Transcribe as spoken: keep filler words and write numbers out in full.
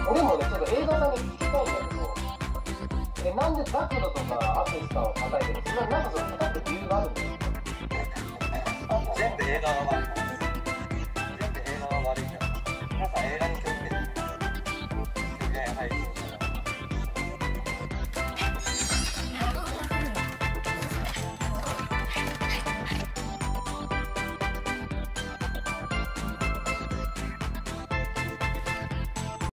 俺もね、ちょっと映画さんに聞きたいんだけど、え、なんでザクロとかアツシさんを叩いてるんですか？なんかその叩く理由があるんですか？ 全部映画が悪い。全部映画が悪いじゃん。皆さん映画に興